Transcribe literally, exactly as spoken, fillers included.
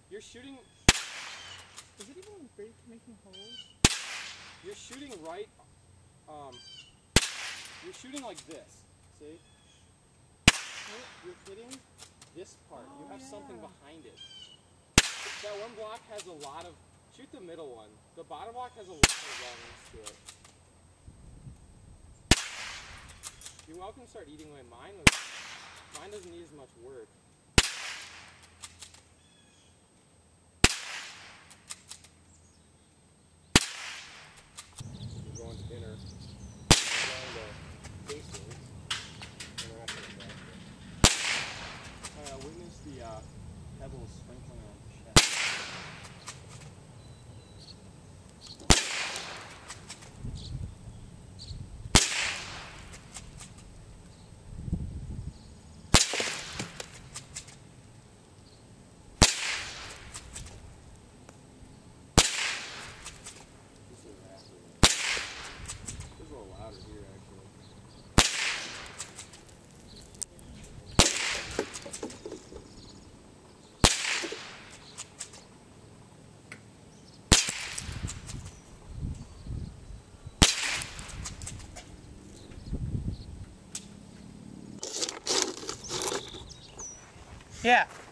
You're shooting. Is it even great making holes? You're shooting right. Um. You're shooting like this. See? You're hitting this part. Oh, you have yeah. something behind it. That one block has a lot of. Shoot the middle one. The bottom block has a lot of wrongness to it. You're welcome to start eating away. Mine was. Mine doesn't need as much work. You're going to dinner. Going to Hastings. And we're not going to go. Uh, witness the uh, pebbles sprinkling on the chest. This is raspy. This is a little louder here, actually. Yeah.